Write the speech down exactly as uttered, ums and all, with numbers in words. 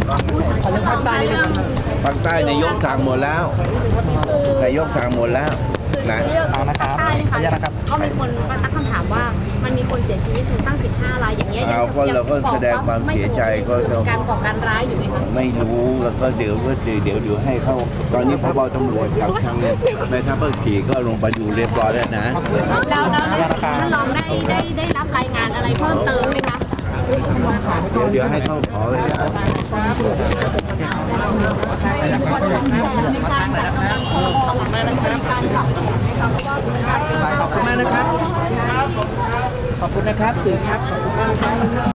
ภาคใต้ภาคใต้นายกสั่งหมดแล้วนายกสั่งหมดแล้วนะเอานะครับใช่ค่ะเขามีคนมาตั้งคำถามว่ามันมีคนเสียชีวิตถึงตั้งสิบห้ารายอย่างเงี้ยยังก็เราก็แสดงความเสียใจก็การก่อการร้ายอยู่ไหมคะไม่รู้แล้วก็เดี๋ยวก็เดี๋ยวเดี๋ยวให้เขาตอนนี้พบตำรวจกับทางแม่ทัพภาคสี่ก็ลงไปดูเรียบร้อยแล้วนะแล้วแล้วท่านรองได้ได้ได้รับรายงานอะไรเพิ่มเติมไหมคะเดี๋ยวเดี๋ยวให้เขาขอเลยส่วนในการจัดกำลังชลบหลังจากนี้จะมีการปรับนะคะเพราะว่าขอบคุณมากนะครับขอบคุณนะครับสื่อครับขอบคุณมากครับ